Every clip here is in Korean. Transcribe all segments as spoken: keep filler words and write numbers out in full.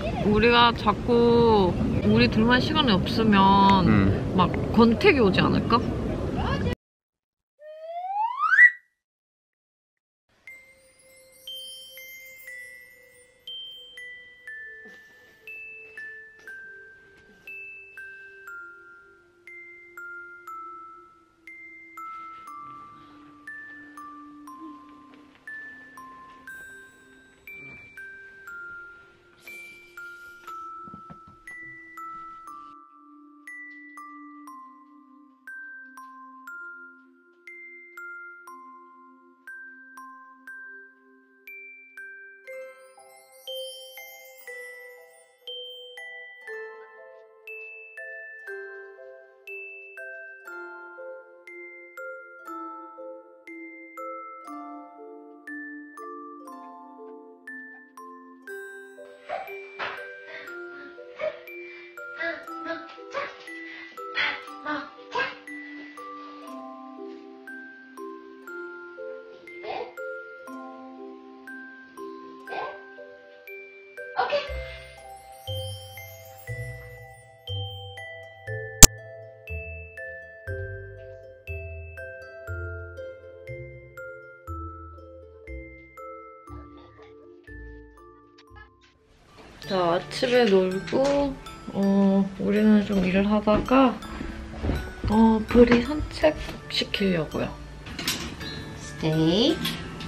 우리가 자꾸 우리 둘만 시간이 없으면 음. 막 권태기 오지 않을까? 자, 아침에 놀고 어 우리는 좀 일을 하다가 어 브리 산책 시키려고요. Stay.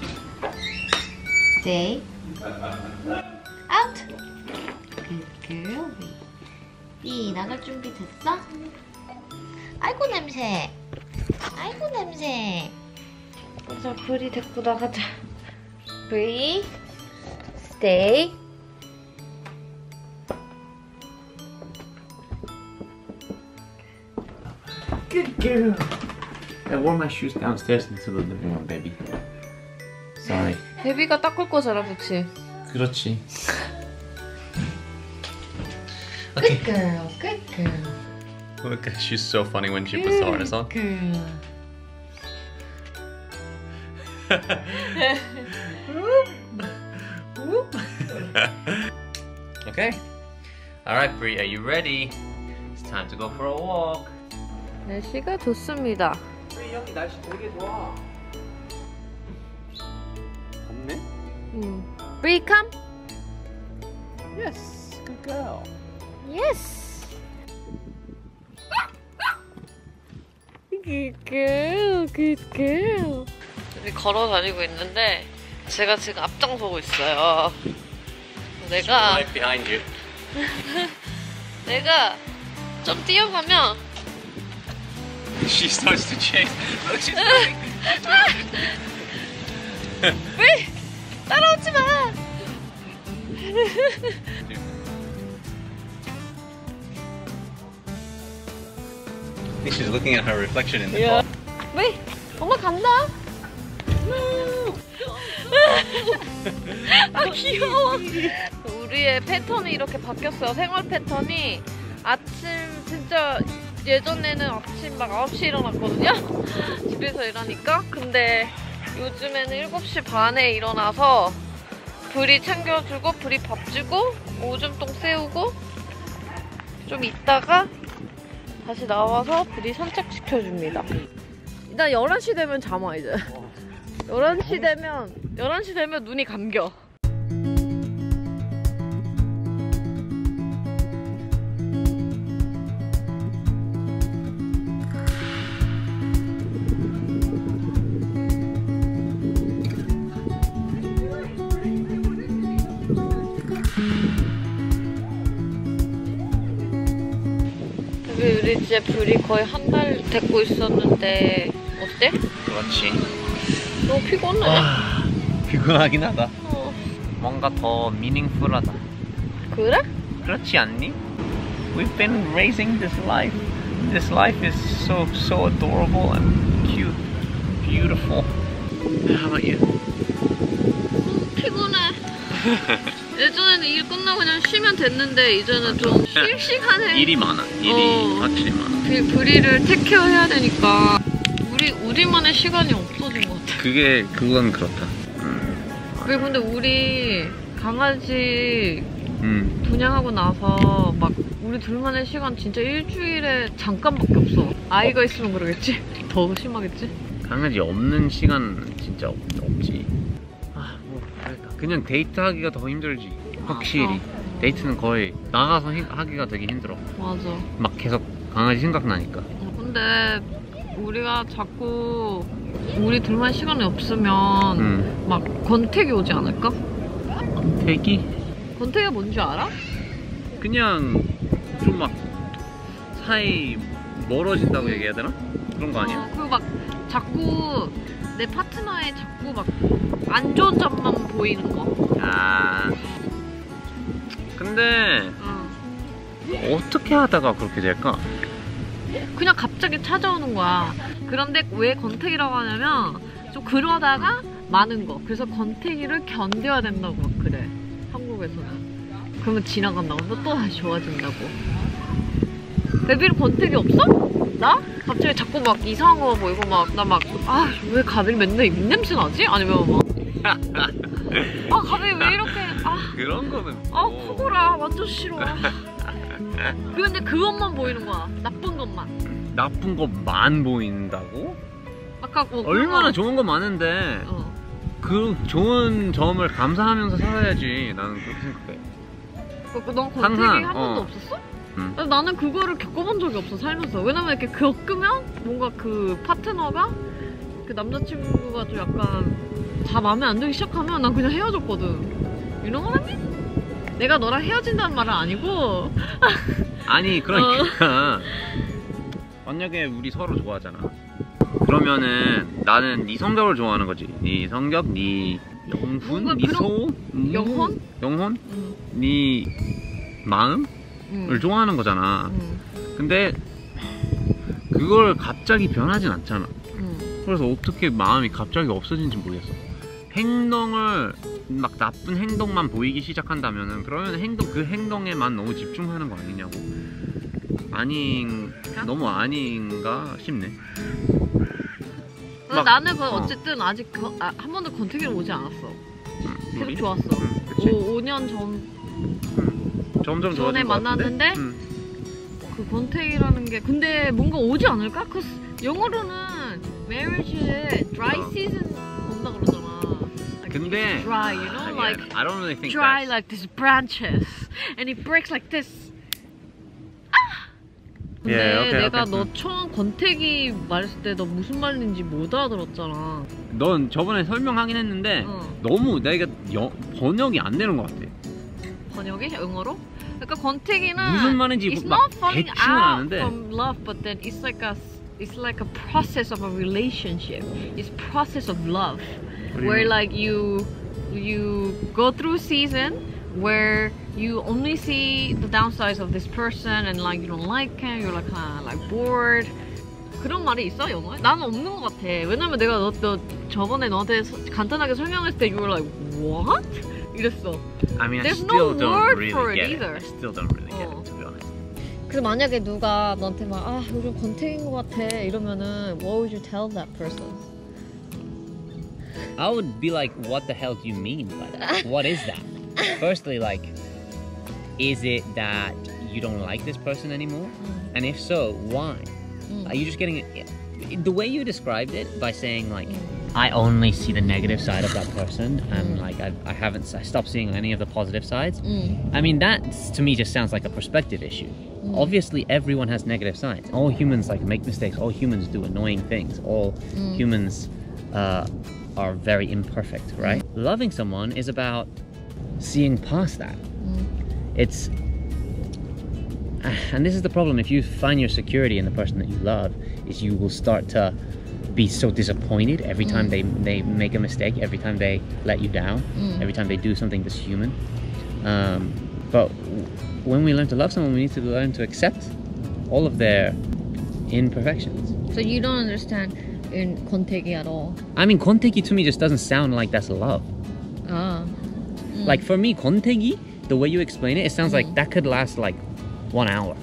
Stay. Out. Good girl. 이 나갈 준비 됐어? 아이고 냄새. 아이고 냄새. 자, 브리 데리고 나가자. 브리. Stay. Good girl. I wore my shoes downstairs into the living room, baby. Sorry. 베비가 닦을 거잖아, 그치? 그렇지. Good girl. Good girl. Look, she's so funny when she puts the harness on. Girl. Okay. All right, Bree, are you ready? It's time to go for a walk. 날씨가 좋습니다. Bree, 여기 날씨 되게 좋아. 덥네? 음. 브리, come. Yes, good girl. Yes. Good girl, good girl. 우리 걸어 다니고 있는데 제가 지금 앞장서고 있어요. 내가 Right behind you. 내가 좀 뛰어가면 She starts to chase. Look, she's running. 왜 따라오지 마. I think she's looking at her reflection in the Yeah. car. 왜? 엄마 간다. 아 귀여워. 우리의 패턴이 이렇게 바뀌었어요. 생활 패턴이 아침 진짜 예전에는 아침 막 아홉 시에 일어났거든요. 집에서 일하니까. 근데 요즘에는 일곱 시 반에 일어나서 브리 챙겨주고 브리 밥 주고 오줌통 세우고 좀 있다가 다시 나와서 브리 산책시켜줍니다. 나 열한 시 되면 잠아 이제. 열한 시 되면 열한 시 되면 눈이 감겨. 우리 이제 브리 거의 한 달 데리고 있었는데 어때? 그렇지. 너무 피곤해. 와, 피곤하긴 하다. 어. 뭔가 더 meaningful하다. 그래? 그렇지 않니? We've been raising this life. This life is so so adorable and cute, beautiful. How about you? 피곤해. 예전에는 일 끝나고 그냥 쉬면 됐는데 이제는 좀 쉴 시간에 일이 많아. 일이 어. 확실히 많아. 그 브리를 테케어 해야 되니까 우리 우리만의 시간이 없어진 것 같아. 그게 그건 그렇다. 음. 그리고 근데 우리 강아지 음. 분양하고 나서 막 우리 둘만의 시간 진짜 일주일에 잠깐밖에 없어. 아이가 있으면 그러겠지? 더 심하겠지? 강아지 없는 시간 진짜 없, 없지. 아, 뭐 그러니까 그냥 데이트하기가 더 힘들지. 확실히. 맞아. 데이트는 거의 나가서 히, 하기가 되게 힘들어. 맞아. 막 계속 강아지 생각나니까. 어, 근데 우리가 자꾸 우리 둘만 시간이 없으면 음. 막 권태기 오지 않을까? 태기? 권태기가 뭔지 알아? 그냥 좀 막 사이 멀어진다고 얘기해야 되나? 그런 거 아니야? 어, 그리고 막 자꾸 내 파트너의 자꾸 막 안 좋은 점만 보이는 거. 아. 근데 응. 어떻게 하다가 그렇게 될까? 그냥 갑자기 찾아오는 거야. 그런데 왜 권태기라고 하냐면 좀 그러다가 많은 거. 그래서 권태기를 견뎌야 된다고 막 그래. 한국에서는. 그러면 지나간다고 또, 또 다시 좋아진다고. 베비는 권태기 없어? 나? 갑자기 자꾸 막 이상한 거 보이고 막 나 막 아 왜 가들이 맨날 입냄새 나지? 아니면 막 아 가들이 왜 이렇게 아 그런 거는 아 뭐. 코골아 완전 싫어. 근데 그것만 보이는 거야. 나쁜 것만. 나쁜 것만 보인다고? 아까 뭐 얼마나 그거- 좋은 거 많은데 어. 그 좋은 점을 감사하면서 살아야지. 나는 그렇게 생각해. 그, 그, 넌 권태기 항상, 한 번도 어. 없었어? 응. 아니, 나는 그거를 겪어본 적이 없어 살면서. 왜냐면 이렇게 겪으면 뭔가 그 파트너가 그 남자친구가 좀 약간 다 마음에 안 들기 시작하면 난 그냥 헤어졌거든. You know what I mean? 내가 너랑 헤어진다는 말은 아니고 아니 그러니까 만약에 우리 서로 좋아하잖아. 그러면은 나는 네 성격을 좋아하는 거지. 네 성격, 네 영혼, 뭔가 네 그런- 소원, 음, 영혼? 영혼, 응, 네 마음을 응, 좋아하는 거잖아. 응, 근데 그걸 갑자기 변하진 않잖아. 응. 그래서 어떻게 마음이 갑자기 없어진지 모르겠어. 행동을 막 나쁜 행동만 보이기 시작한다면은 그러면 행동 그 행동에만 너무 집중하는 거 아니냐고. 아닌 너무 아닌가 싶네. 근데 막- 나는 그 어. 어쨌든 아직 그, 아, 한 번도 권태기를 오지 않았어. 응, 계속 우리? 좋았어. 응, 그치. 오, 오 년 전 점점 전에 좋아진 것 만났는데 같은데? 응. 그 권태기라는 게 근데 뭔가 오지 않을까? 그 영어로는 marriage에 dry 어. season 온다 그러잖아. Like 근데 it's dry, you know, again, like I don't really think dry that's like these branches, and it breaks like this. 아! 근데 Yeah, okay, 내가 okay. 너 처음 권태기 말했을 때 너 무슨 말인지 못 알아들었잖아. 넌 저번에 설명하긴 했는데 어. 너무 내가 여, 번역이 안 되는 것 같아. 번역이 영어로? 그러니까 권태기는 무슨 말인지 it's 막 not falling 대충은 out 아는데. from love, but then it's like a it's like a process of a relationship. It's process of love, What do you where mean? like you you go through season where you only see the downsides of this person and like you don't like him, you're like kind of like bored. 그런 말이 있어 영어에? 나는 없는 것 같아. 왜냐면 내가 너, 너 저번에 너한테 서- 간단하게 설명했을 때 you were like what? 이랬어. I mean, I There's still no don't word really for it get either. it. I still don't really get 어. it, to be honest. 그래서 만약에 누가 너한테 막 아 요즘 권태기인 것 같아 이러면은 what would you tell that person? I would be like, what the hell do you mean by that? What is that? Firstly, like, is it that you don't like this person anymore? And if so, why? Mm. Are you just getting it? The way you described it by saying, like, I only see the negative side of that person, and like, I, I haven't, I stopped seeing any of the positive sides. 음. I mean, that to me just sounds like a perspective issue. Obviously, everyone has negative sides. All humans like make mistakes. All humans do annoying things. All humans uh, are very imperfect, right? Loving someone is about seeing past that. It's and this is the problem. If you find your security in the person that you love, is you will start to be so disappointed every time they they make a mistake, every time they let you down, every time they do something that's human. Um, but w- when we learn to love someone, we need to learn to accept all of their imperfections. So you don't understand in 권태기 at all? I mean, kontegi to me just doesn't sound like that's love. 아. Like for me, kontegi, the way you explain it, it sounds like that could last like one hour.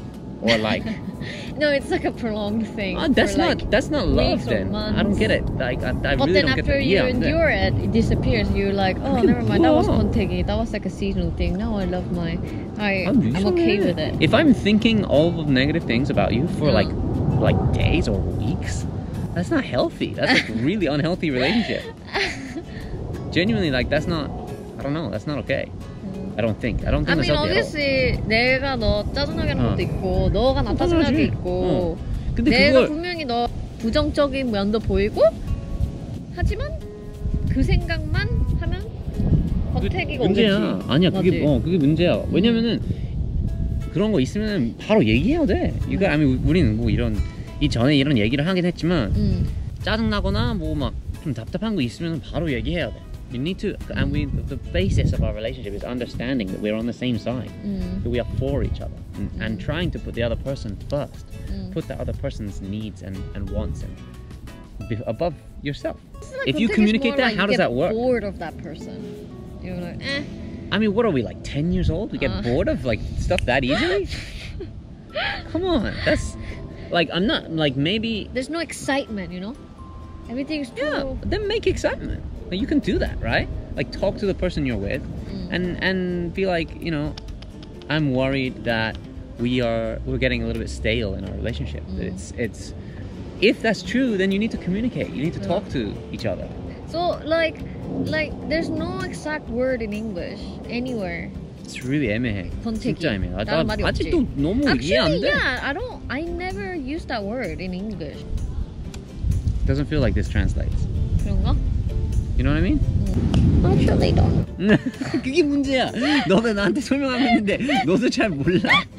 or like No, it's like a prolonged thing. oh, that's for, not like, that's not love weeks or then. I don't months. get it. Like I, I But really then don't after get that. you Yeah, endure it, it disappears. You're like, oh, can never mind. That was blow up. kontegi. That was like a seasonal thing. Now I love my. I I'm, I'm okay with it. If I'm thinking all of negative things about you for Yeah. like like days or weeks, that's not healthy. That's like really unhealthy relationship. Genuinely, like that's not. I don't know. That's not okay. I don't think. I don't I think mean, that's healthy at all. obviously 내가 너 짜증나게 하는 어. 것도 있고 너가 나 짜증나게 당연하지. 있고 근데 내가 그걸 분명히 너 부정적인 면도 보이고 하지만 그 생각만 하면 권태기가 문제야. 오겠지. 아니야. 그게 맞지? 어 그게 문제야. 왜냐면은 그런 거 있으면 바로 얘기해야 돼. 이거 아니 우리는 뭐 이런 이 전에 이런 얘기를 하긴 했지만 응. 짜증 나거나 뭐 막 좀 답답한 거 있으면 바로 얘기해야 돼. You need to, and we the basis of our relationship is understanding that we're on the same side, 응. that we are for each other, and, and Mm. trying to put the other person first, 응. put the other person's needs and, and wants and be above yourself. It's like If you 권태기's communicate more that, like how you does get that work? Bored of that person. You're like, eh. I mean, what are we like ten years old? We get Uh. bored of like stuff that easily? Come on, that's like I'm not like maybe There's no excitement, you know. Everything's too. yeah. Then make excitement. Like, you can do that, right? Like talk to the person you're with. Mm. and and be like, you know, I'm worried that we are we're getting a little bit stale in our relationship. That Mm. It's it's if that's true, then you need to communicate. You need to talk Yeah. to each other. So like, like there's no exact word in English anywhere. It's really 애매해. 권태기. 진짜 애매해. 아, 다른 나 말이 아직도 없지. 너무 이해 안 Actually, 돼. yeah, I don't. I never use that word in English. Doesn't feel like this translates. 그런가? You know what I mean? Actually, don't. 그게 문제야. 너가 나한테 설명하고 있는데 너도 잘 몰라.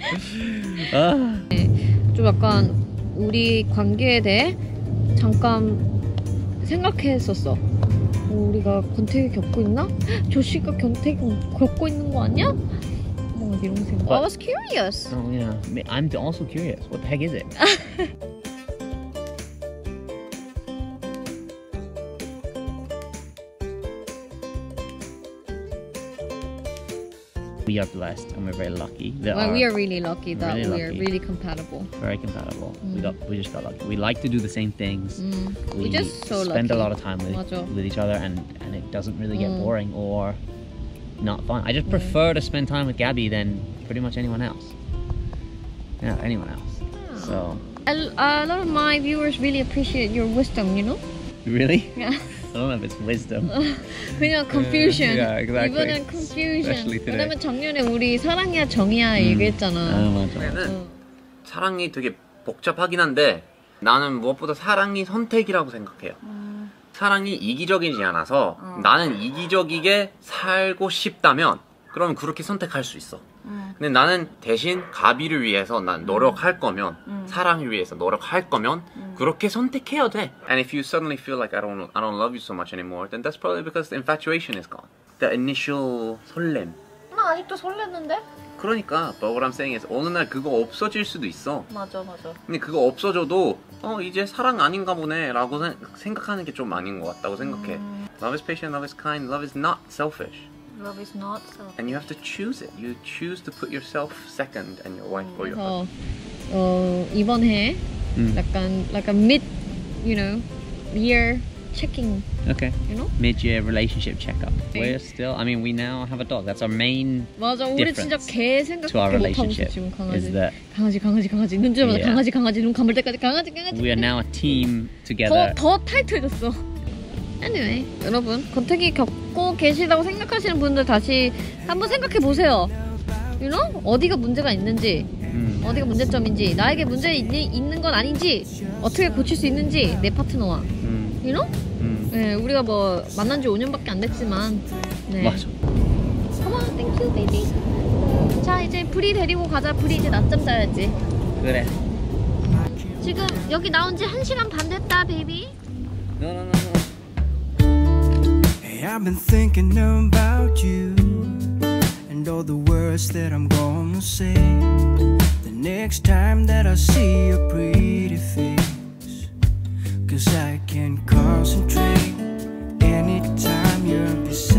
아. 좀 약간 우리 관계에 대해 잠깐 생각했었어. 뭐 우리가 권태기 겪고 있나? 조씨가 권태기 겪고 있는 거 아니야? 뭔가 이런 생각. I was curious. Oh yeah. I'm also curious. What the heck is it? We are blessed and we're very lucky. There Well, are we are really lucky that really we are lucky. really compatible. very compatible. We Mm. got we just got lucky. We like to do the same things. 음, We we're just so spend lucky. a lot of time with, 맞아. with each other and, and it doesn't really get Mm. boring or not fun. I just Mm. prefer to spend time with Gabby than pretty much anyone else. Yeah, anyone else. So A, a lot of my viewers really appreciate your wisdom, you know? really? Yeah. I don't know if it's wisdom. 그냥 confusion. Yeah, exactly. 이번엔 confusion. Especially today. 왜냐면 작년에 우리 사랑이야 정이야 음. 얘기했잖아. 아 맞아. 어. 사랑이 되게 복잡하긴 한데 나는 무엇보다 사랑이 선택이라고 생각해요. 음. 사랑이 이기적이지 않아서 어. 나는 이기적이게 살고 싶다면 그러면 그렇게 선택할 수 있어. 음. 근데 나는 대신 가비를 위해서 난 노력할 거면 음. 사랑을 위해서 노력할 거면 음. 그렇게 선택해야 돼. And if you suddenly feel like I don't I don't love you so much anymore, then that's probably because the infatuation is gone. The initial 설렘. 나 아직도 설렜는데? 그러니까 but what I'm saying is 어느 날 그거 없어질 수도 있어. 맞아 맞아. 근데 그거 없어져도 어 이제 사랑 아닌가 보네 라고 생- 생각하는 게 좀 아닌 것 같다고 생각해. 음. Love is patient, love is kind, love is not selfish. Love is not self. And you have to choose it. You choose to put yourself second and your wife for your husband. 그래서 어, 이번 해 음. 약간 like a mid, you know, year checking, Okay. you know? Mid-year relationship checkup. 네. We're still. I mean, we now have a dog. That's our main 맞아, 우리 진짜 difference 개 to our 생각밖에 못하고 있어 relationship. 지금 Is 강아지. that 강아지 강아지 강아지 눈 뜨자마자 Yeah. 강아지 강아지 눈 감을 때까지 강아지 강아지. we are now a team 더, together. 더 타이트해졌어. Anyway, 여러분 권태기 겪고 계시다고 생각하시는 분들 다시 한번 생각해 보세요. You know? 어디가 문제가 있는지, 음. 어디가 문제점인지, 나에게 문제 있니, 있는 건 아닌지, 어떻게 고칠 수 있는지 내 파트너와. 음. You know? 음. 네, 우리가 뭐 만난 지 오 년밖에 안 됐지만, 네. 맞아. Come on, thank you, baby. 자, 이제 브리 데리고 가자. 브리 이제 낮잠 자야지. 그래. 지금 여기 나온 지 한 시간 반 됐다, 베이비. No, no, no, no. Hey, I've been thinking about you and all the words that I'm gonna say the next time that I see your pretty face. Cause I can't concentrate anytime you're beside